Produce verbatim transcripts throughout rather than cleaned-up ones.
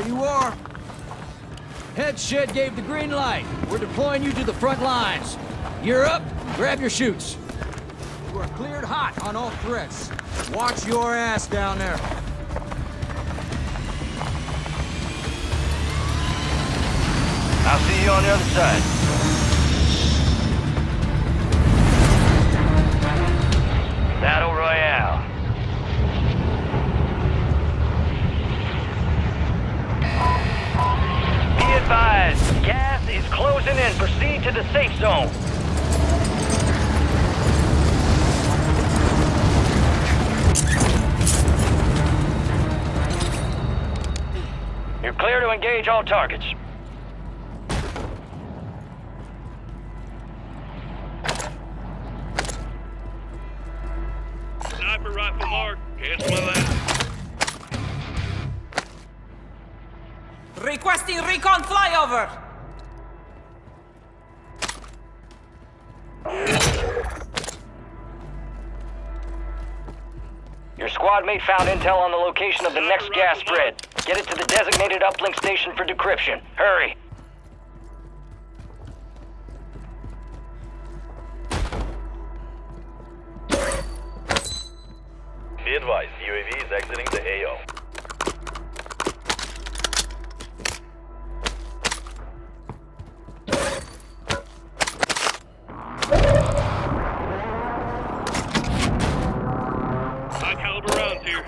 you are. Head shed gave the green light. We're deploying you to the front lines. You're up, grab your chutes. You are cleared hot on all threats. Watch your ass down there. I'll see you on the other side. Battle Royale. Be advised, gas is closing in. Proceed to the safe zone. You're clear to engage all targets. Sniper rifle mark. Cancel my last. Requesting recon flyover! Your squad mate found intel on the location of the next gas spread. Get it to the designated uplink station for decryption. Hurry! Be advised, U A V is exiting the A O. High caliber rounds here.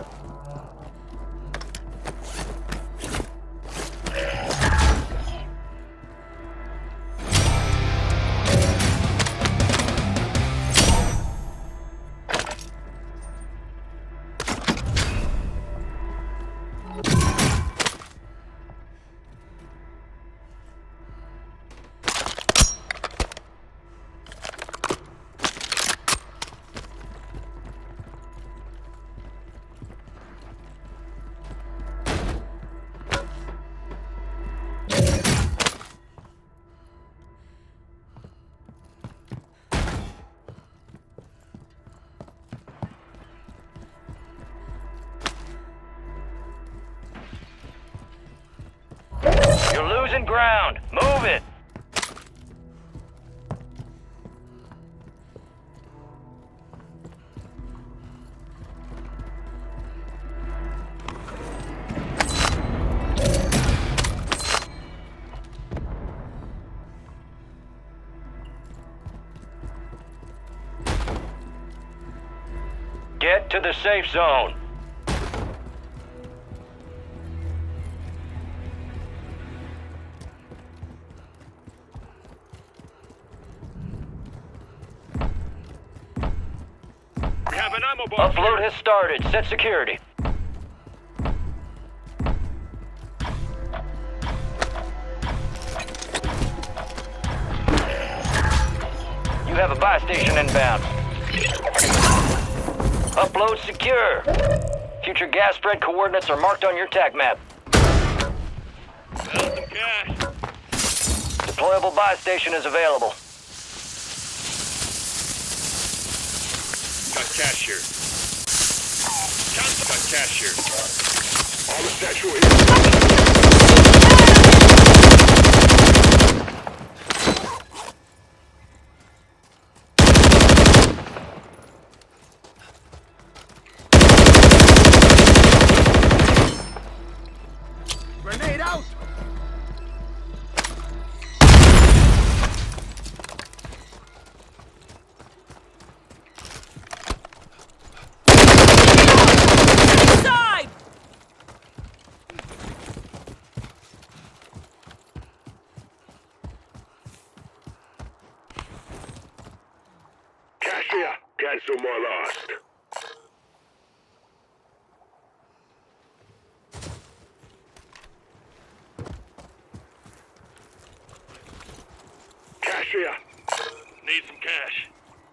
You're losing ground. Move it. Get to the safe zone. Have an ammo box. Upload has started. Set security. You have a buy station inbound. Upload secure. Future gas spread coordinates are marked on your tac map. Found some cash. Deployable buy station is available. Got cash here. Got cash here. On the statue is. Grenade out! Side! Cash here. Cancel my last. Cash here. Need some cash.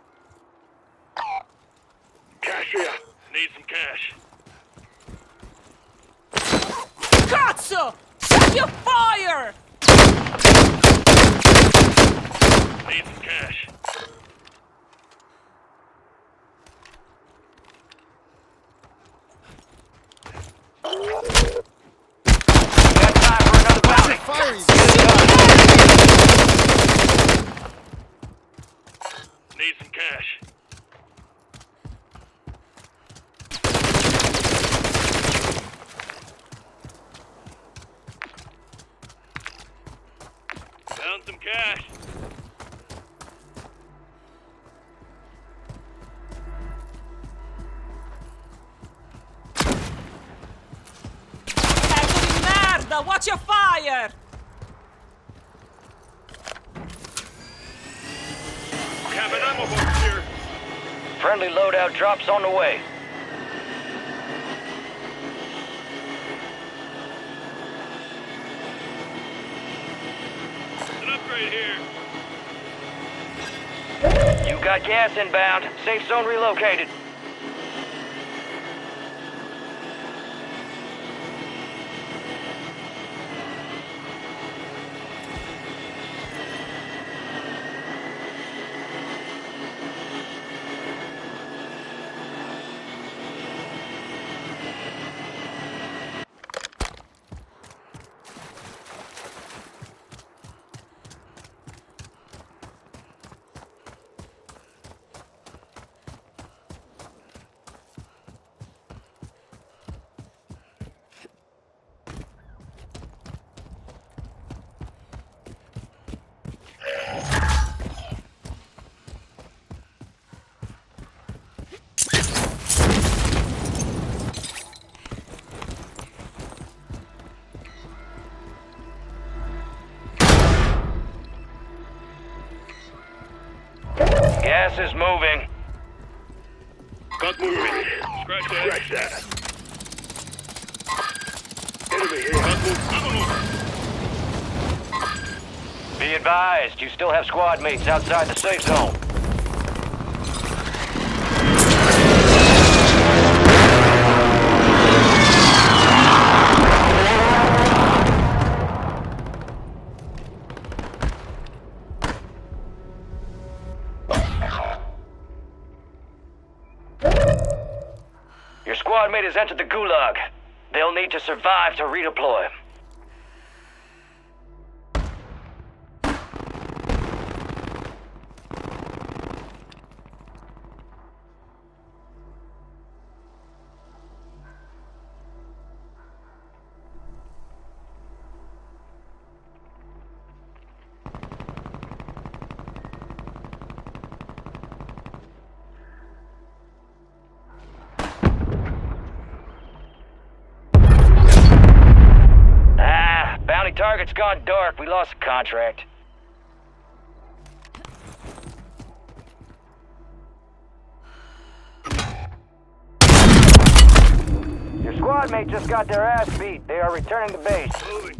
Cash here. Need some cash. Katsu! Check your fire! Need some cash. cash. Pezzo di merda! Watch your fire! Have an ammo box here. Friendly loadout drops on the way. An upgrade here. You got gas inbound. Safe zone relocated. Gas is moving. Got moving. Scratch that. Scratch that. Enemy here. Got moving. Be advised, you still have squad mates outside the safe zone. Your squad mate has entered the Gulag. They'll need to survive to redeploy. Target's gone dark. We lost the contract. Your squad mate just got their ass beat. They are returning to base. Moving.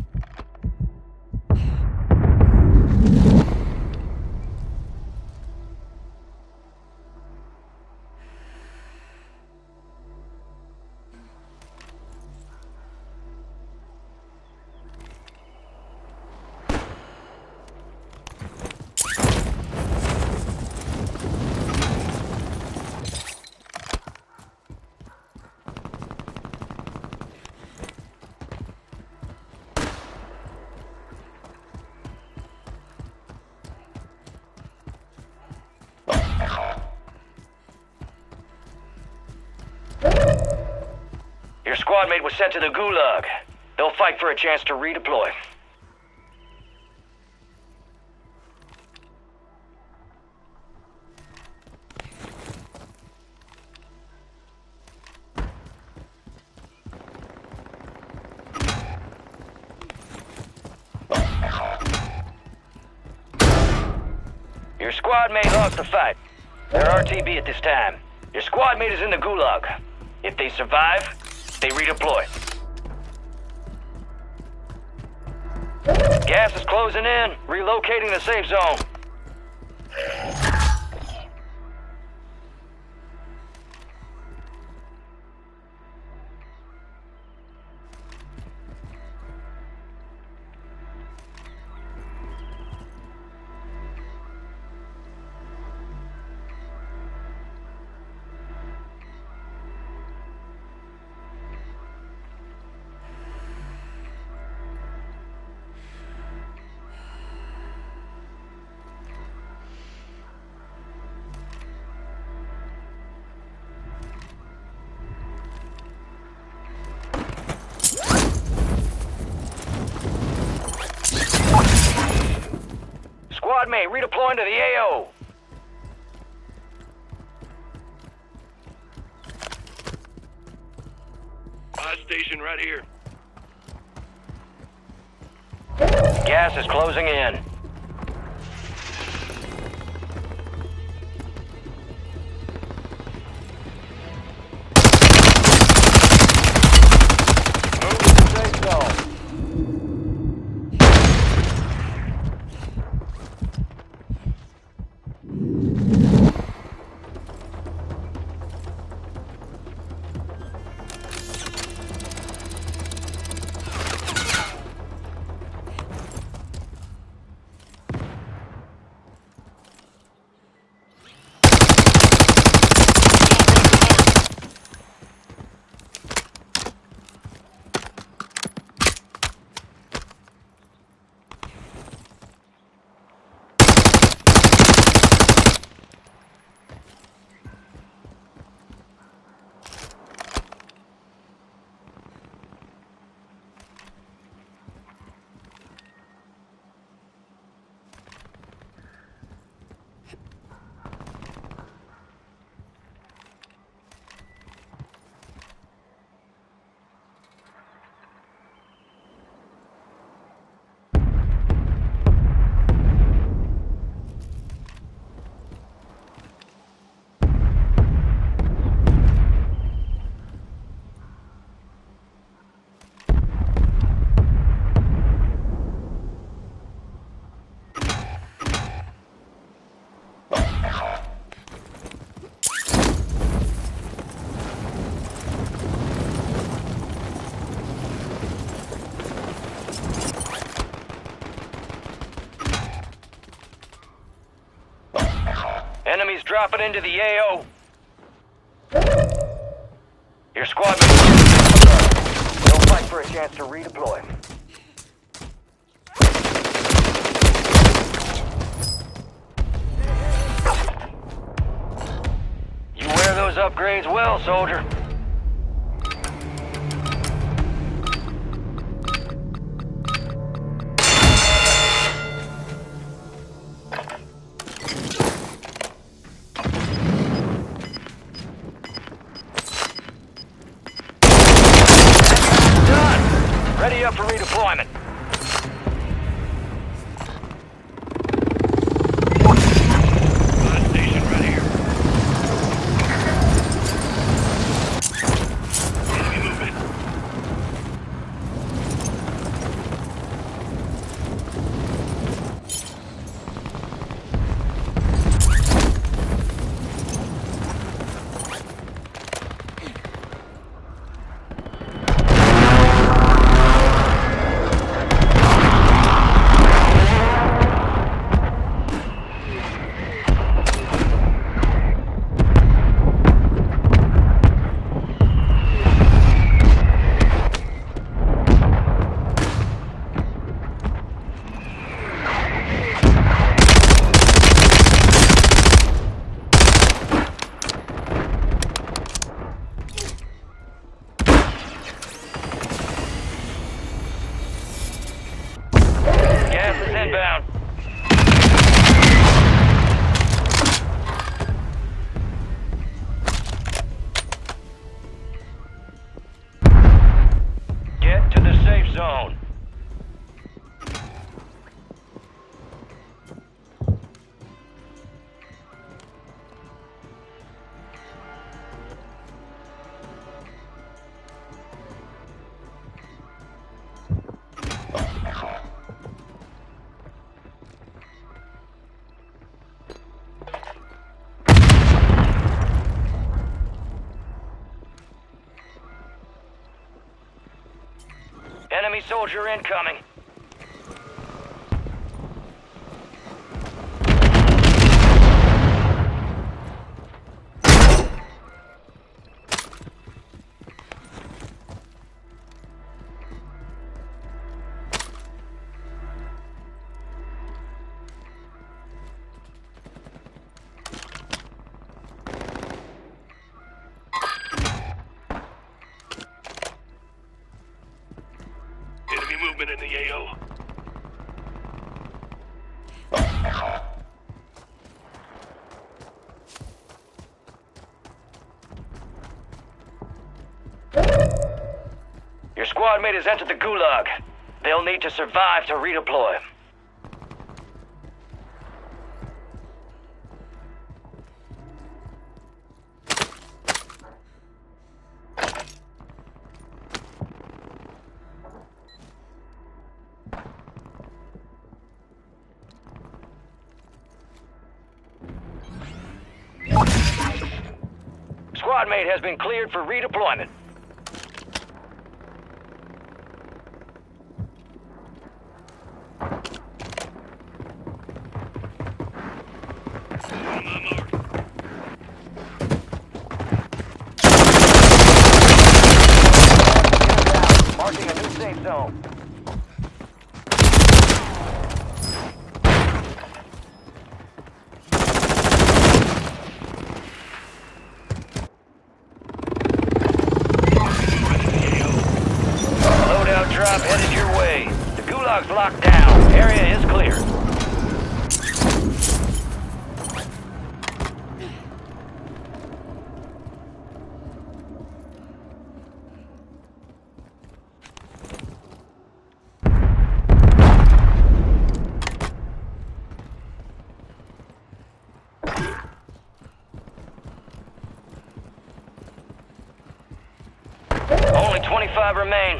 Your squad mate was sent to the Gulag. They'll fight for a chance to redeploy. Your squad mate lost the fight. They're R T B at this time. Your squad mate is in the Gulag. If they survive, they redeploy. Gas is closing in, relocating the safe zone. squad mate redeploying to the A O. Buy station right here. Gas is closing in. Move to the safe zone. Enemies dropping into the A O. Your squad mates. They'll fight for a chance to redeploy. You wear those upgrades well, soldier. Ready up for redeployment. Buy station right here. Enemy movement. Gas is inbound. Get to the safe zone. Enemy soldier incoming. Enemy movement in the A O. squad mate has entered the Gulag. They'll need to survive to redeploy. Squad mate has been cleared for redeployment. On my mark. Marking a new safe zone. Loadout drop headed your way. The Gulag's locked down. Area is clear. Only twenty-five remain.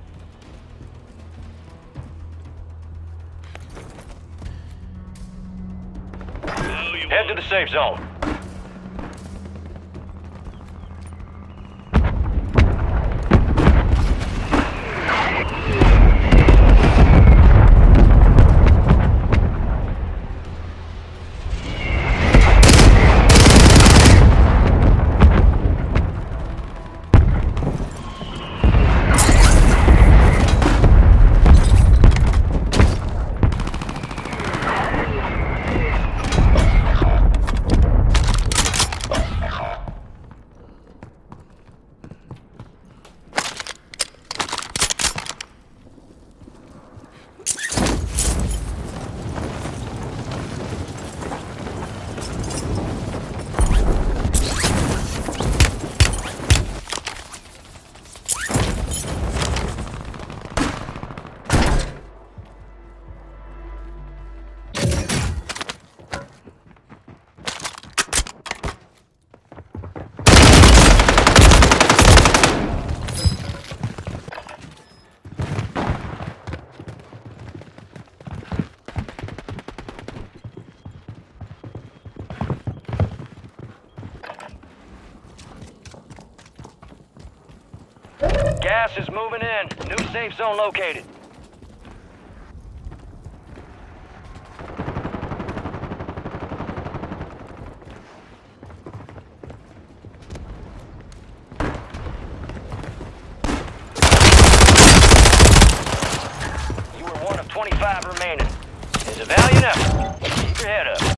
Oh, you Head to the safe zone. Gas is moving in. New safe zone located. You were one of twenty-five remaining.